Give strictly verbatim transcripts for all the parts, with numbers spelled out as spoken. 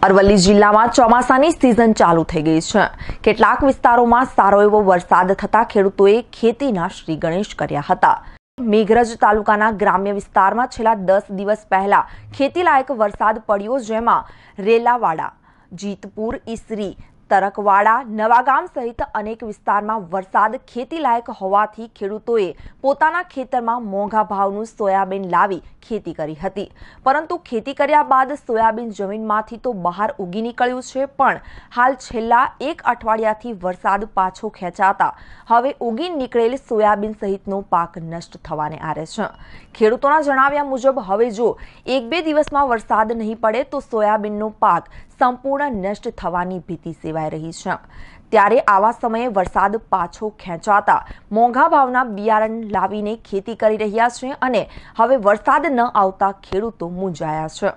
અરવલ્લી જિલ્લામાં ચોમાસાની સિઝન ચાલુ થઈ ગઈ છે। કેટલાક વિસ્તારોમાં સારો એવો વરસાદ થતા ખેડૂતોએ ખેતીના શ્રી ગણેશ કર્યા હતા। મેઘરજ તાલુકાના ગ્રામ્ય વિસ્તારમાં છેલ્લા દસ દિવસ પહેલા ખેતીલાયક વરસાદ પડ્યો, જેમાં રેલાવાડા, જીતપુર, ઈસરી, તરકવાડા, નવાગામ સહિત અનેક વિસ્તારમાં વરસાદ ખેતીલાયક હોવાથી ખેડૂતોએ પોતાના ખેતરમાં મોંઘા ભાવનું સોયાબીન લાવી ખેતી કરી હતી। પરંતુ ખેતી કર્યા બાદ સોયાબીન જમીનમાંથી તો બહાર ઉગી નીકળ્યું છે, પણ હાલ છેલ્લા એક અઠવાડિયાથી વરસાદ પાછો ખેંચાતા હવે ઉગી નીકળેલ સોયાબીન સહિતનો પાક નષ્ટ થવાને આરે છે। ખેડૂતોના જણાવ્યા મુજબ હવે જો એક બે દિવસમાં વરસાદ નહીં પડે તો સોયાબીનનો પાક સંપૂર્ણ નષ્ટ થવાની ભીતિ સેવાઈ રહી છે। ત્યારે આવા સમયે વરસાદ પાછો ખેંચાતા મોંઘા ભાવના બિયારણ લાવીને ખેતી કરી રહ્યા છે અને હવે વરસાદ ન આવતા ખેડૂતો મૂંઝાયા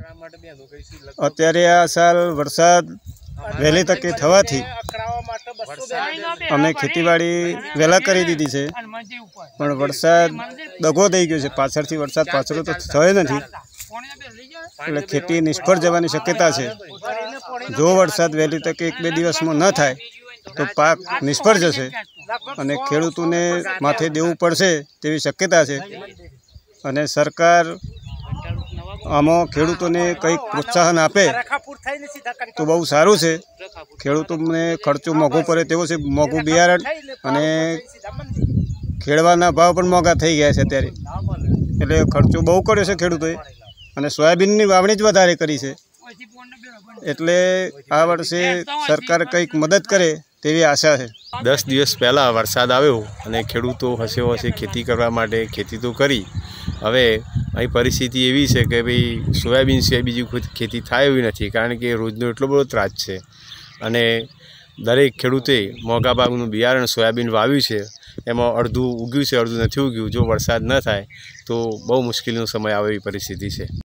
છે। અત્યારે આ સાલ વરસાદ વહેલી તકે થવાથી અમે ખેતીવાડી વહેલા કરી દીધી છે, પણ વરસાદ દગો થઈ ગયો છે। પાછળથી વરસાદ પાછળ તો થયો નથી, એટલે ખેતી નિષ્ફળ જવાની શક્યતા છે। જો વરસાદ વહેલી તકે એક બે દિવસમાં ન થાય તો પાક નિષ્ફળ જશે અને ખેડૂતોને માથે દેવું પડશે તેવી શક્યતા છે। અને સરકાર આમાં ખેડૂતોને કંઈક પ્રોત્સાહન આપે તો બહુ સારું છે। ખેડૂતોને ખર્ચો મોંઘો પડે તેવો છે, મોંઘું બિયારણ અને ખેડવાના ભાવ પણ મોંઘા થઈ ગયા છે અત્યારે, એટલે ખર્ચો બહુ કર્યો છે ખેડૂતોએ અને સોયાબીનની વાવણી જ વધારે કરી છે। એટલે આ વર્ષે સરકાર કંઈક મદદ કરે તેવી આશા છે। દસ દિવસ પહેલાં વરસાદ આવ્યો અને ખેડૂતો હસે હસે ખેતી કરવા માટે ખેતી તો કરી। હવે અહીં પરિસ્થિતિ એવી છે કે ભાઈ સોયાબીન સિવાય બીજી કોઈ ખેતી થાય એવી નથી, કારણ કે રોજનો એટલો બધો ત્રાસ છે અને દરેક ખેડૂતે મોંઘા ભાવનું બિયારણ સોયાબીન વાવ્યું છે, એમાં અડધું ઉગ્યું છે, અડધું નથી ઉગ્યું। જો વરસાદ ન થાય તો બહુ મુશ્કેલીનો સમય આવે એવી પરિસ્થિતિ છે।